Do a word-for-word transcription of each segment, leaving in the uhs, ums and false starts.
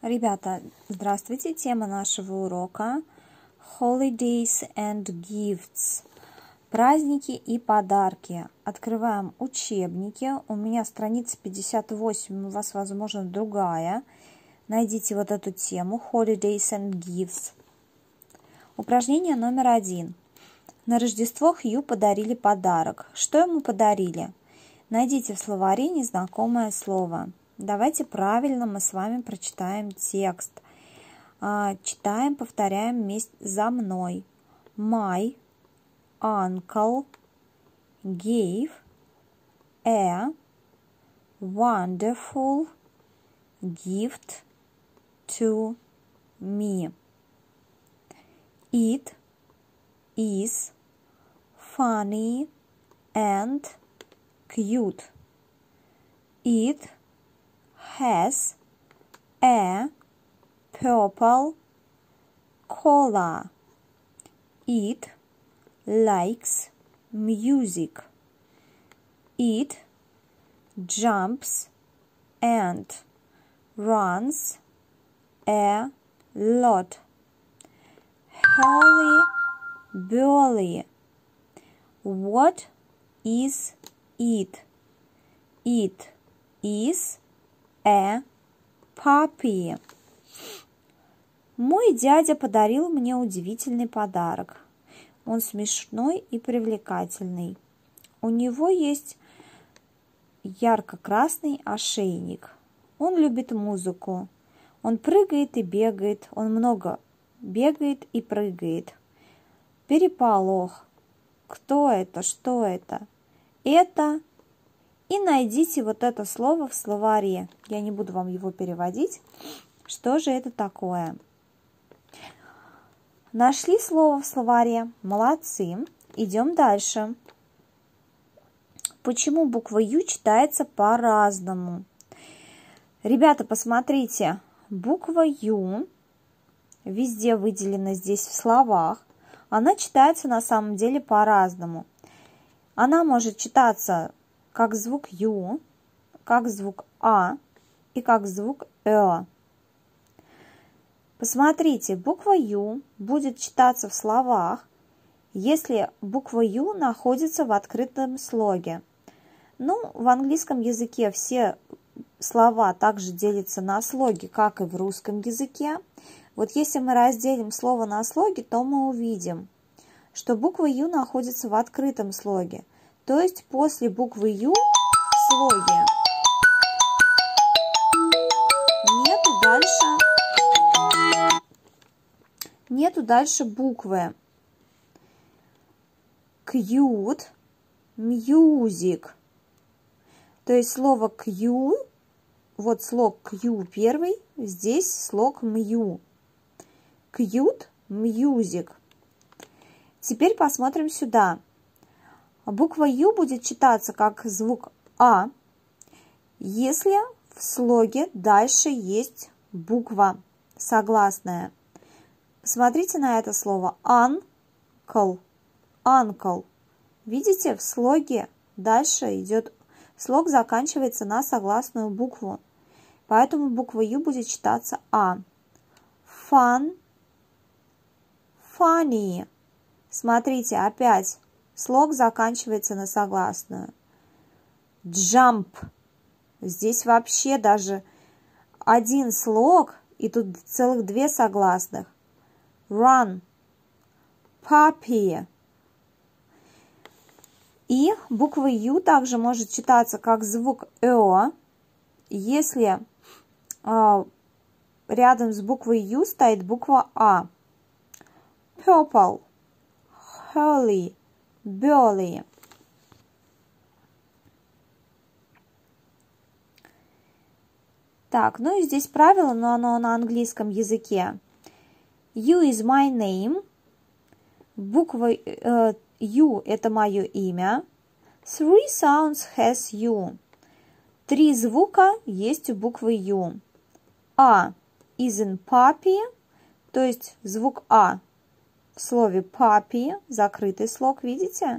Ребята, здравствуйте! Тема нашего урока Holidays and Gifts. Праздники и подарки. Открываем учебники. У меня страница пятьдесят восемь, у вас, возможно, другая. Найдите вот эту тему Holidays and Gifts. Упражнение номер один. На Рождество Хью подарили подарок. Что ему подарили? Найдите в словаре незнакомое слово. Давайте правильно мы с вами прочитаем текст. Читаем, повторяем вместе за мной. My uncle gave a wonderful gift to me. It is funny and cute. It has a purple collar. It likes music. It jumps and runs a lot. Hurly burly. What is it? It is a puppy. Мой дядя подарил мне удивительный подарок. Он смешной и привлекательный. У него есть ярко-красный ошейник. Он любит музыку. Он прыгает и бегает. Он много бегает и прыгает. Переполох. Кто это? Что это? Это... И найдите вот это слово в словаре. Я не буду вам его переводить. Что же это такое? Нашли слово в словаре? Молодцы. Идем дальше. Почему буква Ю читается по-разному? Ребята, посмотрите. Буква Ю везде выделена здесь в словах. Она читается на самом деле по-разному. Она может читаться как звук Ю, как звук А и как звук Э. Посмотрите, буква Ю будет читаться в словах, если буква Ю находится в открытом слоге. Ну, в английском языке все слова также делятся на слоги, как и в русском языке. Вот если мы разделим слово на слоги, то мы увидим, что буква Ю находится в открытом слоге. То есть после буквы Ю в слоге нету дальше, нету дальше буквы. Cute, music. То есть слово Q, вот слог Q первый, здесь слог мью. Cute, music. Теперь посмотрим сюда. Буква Ю будет читаться как звук А, если в слоге дальше есть буква согласная. Смотрите на это слово uncle, uncle. Видите, в слоге дальше идет, слог заканчивается на согласную букву. Поэтому буква Ю будет читаться А. Fun, funny. Смотрите, опять. Слог заканчивается на согласную. Jump. Здесь вообще даже один слог, и тут целых две согласных. Run. Puppy. И буква Ю также может читаться как звук Э, если э, рядом с буквой Ю стоит буква А. Purple. Hurly. Burly. Так, ну и здесь правило, но оно на английском языке. You is my name. Буква э, U это мое имя. Three sounds has you. Три звука есть у буквы U. A is in puppy, то есть звук А в слове puppy, закрытый слог, видите?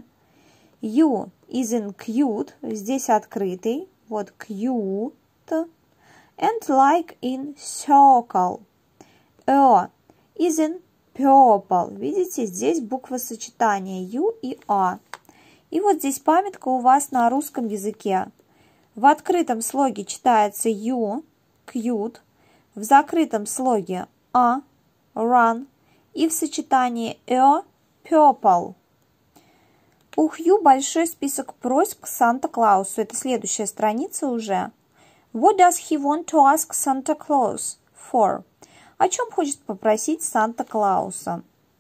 U is in cute, здесь открытый, вот cute. and like in circle. A is in purple. Видите, здесь буквы сочетания U и A. И вот здесь памятка у вас на русском языке. В открытом слоге читается U, cute, в закрытом слоге A, run, и в сочетании A, purple. У Хью большой список просьб к Санта-Клаусу. Это следующая страница уже. What does he want to ask Santa Claus for? О чем хочет попросить Санта-Клауса?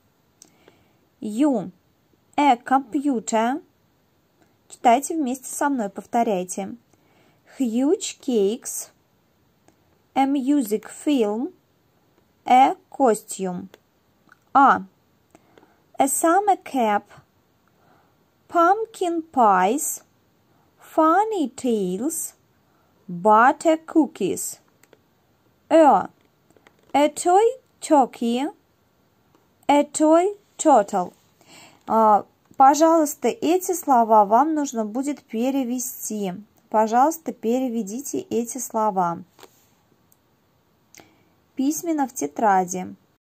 You, a computer. Читайте вместе со мной, повторяйте. Huge cakes, a music film, a costume. A. A summer cap, pumpkin pies, funny tales, butter cookies. A. A toy turkey, a toy turtle. А, пожалуйста, эти слова вам нужно будет перевести. Пожалуйста, переведите эти слова письменно в тетради.